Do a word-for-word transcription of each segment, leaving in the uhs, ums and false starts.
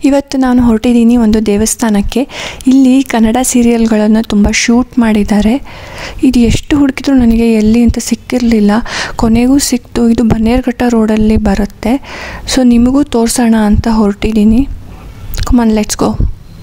ಇವತ್ತು ನಾನು ಹೊರಟಿದ್ದೀನಿ ಒಂದು ದೇವಸ್ಥಾನಕ್ಕೆ. ಇಲ್ಲಿ ಕನ್ನಡ ಸೀರಿಯಲ್ಗಳನ್ನು ತುಂಬ ಶೂಟ್ ಮಾಡಿದ್ದಾರೆ. ಇದು ಎಷ್ಟು ಹುಡುಕಿದ್ರು ನನಗೆ ಎಲ್ಲಿ ಅಂತ ಸಿಕ್ಕಿರಲಿಲ್ಲ. ಕೊನೆಗೂ ಸಿಕ್ತು. ಇದು ಬನ್ನೇರ್ಘಟ್ಟ ರೋಡಲ್ಲಿ ಬರುತ್ತೆ. ಸೊ ನಿಮಗೂ ತೋರಿಸೋಣ ಅಂತ ಹೊರಟಿದ್ದೀನಿ. Come on, let's go.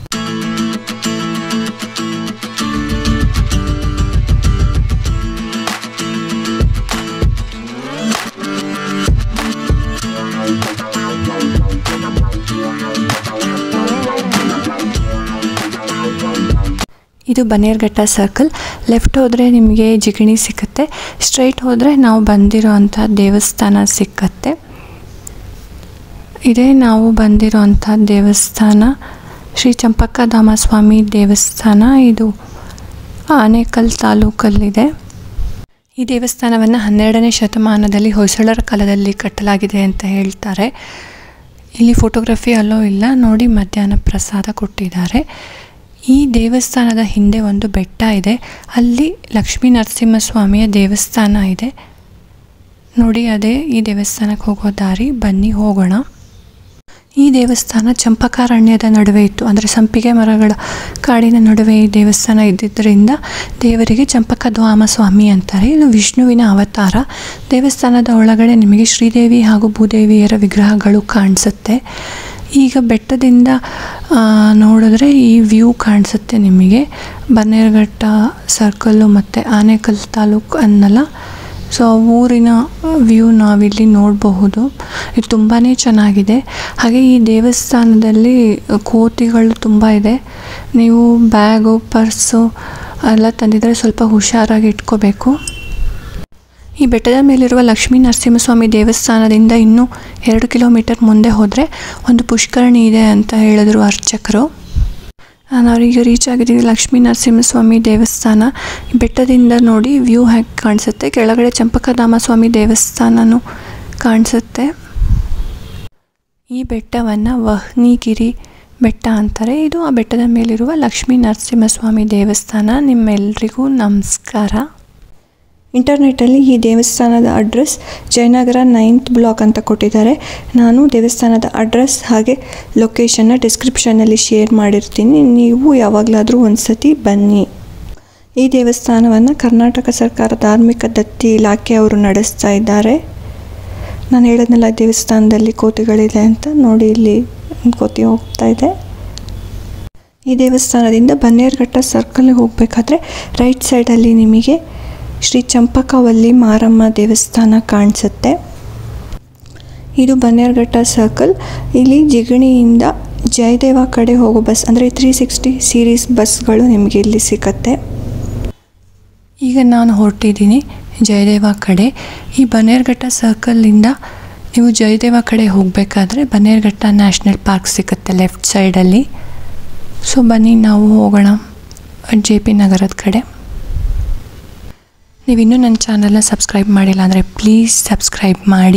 ಇದು ಬನ್ನೇರ್ಘಟ್ಟ ಸರ್ಕಲ್. ಲೆಫ್ಟ್ ಹೋದರೆ ನಿಮಗೆ ಜಿಗಣಿ ಸಿಕ್ಕತ್ತೆ, ಸ್ಟ್ರೈಟ್ ಹೋದರೆ ನಾವು ಬಂದಿರೋ ಅಂಥ ದೇವಸ್ಥಾನ ಸಿಕ್ಕತ್ತೆ. ಇದೇ ನಾವು ಬಂದಿರೋ ಅಂಥ ದೇವಸ್ಥಾನ, ಶ್ರೀ ಚಂಪಕಧಾಮ ಸ್ವಾಮಿ ದೇವಸ್ಥಾನ. ಇದು ಆನೇಕಲ್ ತಾಲೂಕಲ್ಲಿದೆ. ಈ ದೇವಸ್ಥಾನವನ್ನು ಹನ್ನೆರಡನೇ ಶತಮಾನದಲ್ಲಿ ಹೊಯ್ಸಳರ ಕಾಲದಲ್ಲಿ ಕಟ್ಟಲಾಗಿದೆ ಅಂತ ಹೇಳ್ತಾರೆ. ಇಲ್ಲಿ ಫೋಟೋಗ್ರಫಿ ಅಲ್ಲೋ ಇಲ್ಲ. ನೋಡಿ, ಮಧ್ಯಾಹ್ನ ಪ್ರಸಾದ ಕೊಟ್ಟಿದ್ದಾರೆ. ಈ ದೇವಸ್ಥಾನದ ಹಿಂದೆ ಒಂದು ಬೆಟ್ಟ ಇದೆ. ಅಲ್ಲಿ ಲಕ್ಷ್ಮೀ ನರಸಿಂಹಸ್ವಾಮಿಯ ದೇವಸ್ಥಾನ ಇದೆ ನೋಡಿ. ಅದೇ ಈ ದೇವಸ್ಥಾನಕ್ಕೆ ಹೋಗೋ ದಾರಿ. ಬನ್ನಿ ಹೋಗೋಣ. ಈ ದೇವಸ್ಥಾನ ಚಂಪಕಾರಣ್ಯದ ನಡುವೆ ಇತ್ತು. ಅಂದರೆ ಸಂಪಿಗೆ ಮರಗಳ ಕಾಡಿನ ನಡುವೆ ಈ ದೇವಸ್ಥಾನ ಇದ್ದಿದ್ದರಿಂದ ದೇವರಿಗೆ ಚಂಪಕಧಾಮ ಸ್ವಾಮಿ ಅಂತಾರೆ. ಇದು ವಿಷ್ಣುವಿನ ಅವತಾರ. ದೇವಸ್ಥಾನದ ಒಳಗಡೆ ನಿಮಗೆ ಶ್ರೀದೇವಿ ಹಾಗೂ ಭೂದೇವಿಯರ ವಿಗ್ರಹಗಳು ಕಾಣಿಸುತ್ತೆ. ಈಗ ಬೆಟ್ಟದಿಂದ ನೋಡಿದ್ರೆ ಈ ವ್ಯೂ ಕಾಣಿಸುತ್ತೆ ನಿಮಗೆ. ಬನ್ನೇರ್ಘಟ್ಟ ಸರ್ಕಲ್ಲು ಮತ್ತು ಆನೇಕಲ್ ತಾಲೂಕು ಅನ್ನಲ್ಲ, ಸೊ ಊರಿನ ವ್ಯೂ ನಾವಿಲ್ಲಿ ನೋಡಬಹುದು. ಇದು ತುಂಬಾ ಚೆನ್ನಾಗಿದೆ. ಹಾಗೆ ಈ ದೇವಸ್ಥಾನದಲ್ಲಿ ಕೋತಿಗಳು ತುಂಬ ಇದೆ. ನೀವು ಬ್ಯಾಗು, ಪರ್ಸು ಎಲ್ಲ ತಂದಿದ್ರೆ ಸ್ವಲ್ಪ ಹುಷಾರಾಗಿ ಇಟ್ಕೋಬೇಕು. ಈ ಬೆಟ್ಟದ ಮೇಲಿರುವ ಲಕ್ಷ್ಮೀ ನರಸಿಂಹಸ್ವಾಮಿ ದೇವಸ್ಥಾನದಿಂದ ಇನ್ನೂ ಎರಡು ಕಿಲೋಮೀಟರ್ ಮುಂದೆ ಹೋದರೆ ಒಂದು ಪುಷ್ಕರಣಿ ಇದೆ ಅಂತ ಹೇಳಿದ್ರು ಅರ್ಚಕರು. ನಾವೀಗ ರೀಚ್ ಆಗಿದ್ದೀವಿ ಲಕ್ಷ್ಮೀ ನರಸಿಂಹಸ್ವಾಮಿ ದೇವಸ್ಥಾನ. ಬೆಟ್ಟದಿಂದ ನೋಡಿ ವ್ಯೂ ಹೇಗೆ ಕಾಣಿಸುತ್ತೆ. ಕೆಳಗಡೆ ಚಂಪಕಧಾಮ ಸ್ವಾಮಿ ದೇವಸ್ಥಾನನೂ ಕಾಣಿಸುತ್ತೆ. ಈ ಬೆಟ್ಟವನ್ನು ವಹ್ನಿಗಿರಿ ಬೆಟ್ಟ ಅಂತಾರೆ. ಇದು ಆ ಬೆಟ್ಟದ ಮೇಲಿರುವ ಲಕ್ಷ್ಮೀ ನರಸಿಂಹಸ್ವಾಮಿ ದೇವಸ್ಥಾನ. ನಿಮ್ಮೆಲ್ಲರಿಗೂ ನಮಸ್ಕಾರ. ಇಂಟರ್ನೆಟ್ಟಲ್ಲಿ ಈ ದೇವಸ್ಥಾನದ ಅಡ್ರೆಸ್ ಜಯನಗರ ನೈನ್ತ್ ಬ್ಲಾಕ್ ಅಂತ ಕೊಟ್ಟಿದ್ದಾರೆ. ನಾನು ದೇವಸ್ಥಾನದ ಅಡ್ರೆಸ್ ಹಾಗೆ ಲೊಕೇಶನ್ನ ಡಿಸ್ಕ್ರಿಪ್ಷನಲ್ಲಿ ಶೇರ್ ಮಾಡಿರ್ತೀನಿ. ನೀವು ಯಾವಾಗಲಾದರೂ ಒಂದು ಸತಿ ಬನ್ನಿ. ಈ ದೇವಸ್ಥಾನವನ್ನು ಕರ್ನಾಟಕ ಸರ್ಕಾರ ಧಾರ್ಮಿಕ ದತ್ತಿ ಇಲಾಖೆಯವರು ನಡೆಸ್ತಾ ಇದ್ದಾರೆ. ನಾನು ಹೇಳಿದ್ನಲ್ಲ ದೇವಸ್ಥಾನದಲ್ಲಿ ಕೋತಿಗಳಿದೆ ಅಂತ. ನೋಡಿ, ಇಲ್ಲಿ ಕೋತಿ ಹೋಗ್ತಾ ಇದೆ. ಈ ದೇವಸ್ಥಾನದಿಂದ ಬನ್ನೇರ್ಘಟ್ಟ ಸರ್ಕಲ್ಗೆ ಹೋಗಬೇಕಾದ್ರೆ ರೈಟ್ ಸೈಡಲ್ಲಿ ನಿಮಗೆ ಶ್ರೀ ಚಂಪಕವಲ್ಲಿ ಮಾರಮ್ಮ ದೇವಸ್ಥಾನ ಕಾಣಿಸುತ್ತೆ. ಇದು ಬನ್ನೇರ್ಘಟ್ಟ ಸರ್ಕಲ್. ಇಲ್ಲಿ ಜಿಗಣಿಯಿಂದ ಜಯದೇವ ಕಡೆ ಹೋಗೋ ಬಸ್, ಅಂದರೆ ತ್ರೀ ಸಿಕ್ಸ್ಟಿ ಸೀರೀಸ್ ಬಸ್ಗಳು ನಿಮಗೆ ಇಲ್ಲಿ ಸಿಕ್ಕತ್ತೆ. ಈಗ ನಾನು ಹೊರಟಿದ್ದೀನಿ ಜಯದೇವ ಕಡೆ. ಈ ಬನ್ನೇರ್ಘಟ್ಟ ಸರ್ಕಲ್ಲಿಂದ ನೀವು ಜಯದೇವ ಕಡೆ ಹೋಗಬೇಕಾದ್ರೆ ಬನ್ನೇರ್ಘಟ್ಟ ನ್ಯಾಷನಲ್ ಪಾರ್ಕ್ ಸಿಕ್ಕತ್ತೆ ಲೆಫ್ಟ್ ಸೈಡಲ್ಲಿ. ಸೊ ಬನ್ನಿ ನಾವು ಹೋಗೋಣ ಜೆ ಪಿ ನಗರದ ಕಡೆ. ನೀವಿನ್ನೂ ನನ್ನ ಚಾನಲ್ನ ಸಬ್ಸ್ಕ್ರೈಬ್ ಮಾಡಿಲ್ಲ ಅಂದರೆ ಪ್ಲೀಸ್ ಸಬ್ಸ್ಕ್ರೈಬ್ ಮಾಡಿ.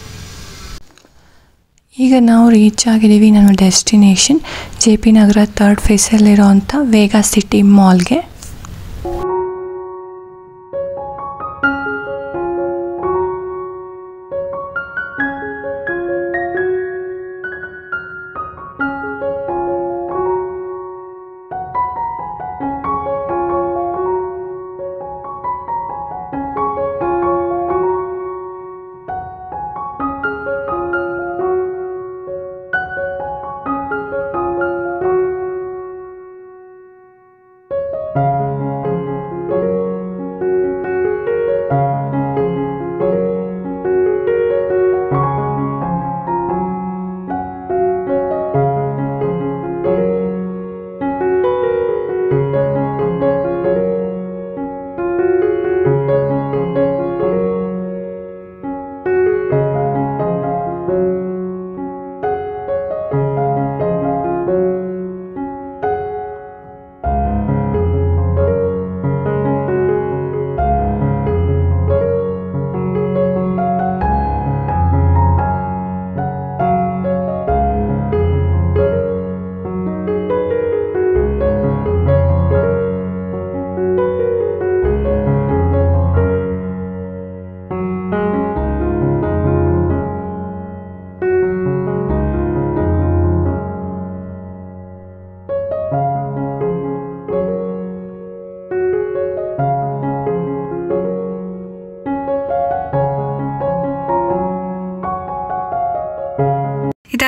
ಈಗ ನಾವು ರೀಚ್ ಆಗಿದ್ದೀವಿ ನಮ್ಮ destination J P Nagar third ಫೇಸಲ್ಲಿರೋ ಅಂಥ ವೇಗಾ ಸಿಟಿ ಮಾಲ್ಗೆ. you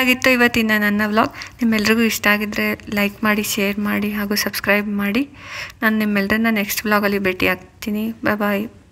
ಇದಾಗಿತ್ತು ಇವತ್ತಿನ ನನ್ನ ವ್ಲಾಗ್. ನಿಮ್ಮೆಲ್ರಿಗೂ ಇಷ್ಟ ಆಗಿದ್ದರೆ ಲೈಕ್ ಮಾಡಿ, ಶೇರ್ ಮಾಡಿ ಹಾಗೂ ಸಬ್ಸ್ಕ್ರೈಬ್ ಮಾಡಿ. ನಾನು ನಿಮ್ಮೆಲ್ಲರನ್ನ ನೆಕ್ಸ್ಟ್ ವ್ಲಾಗಲ್ಲಿ ಭೇಟಿ ಆಗ್ತೀನಿ. ಬಾಯ್ ಬಾಯ್.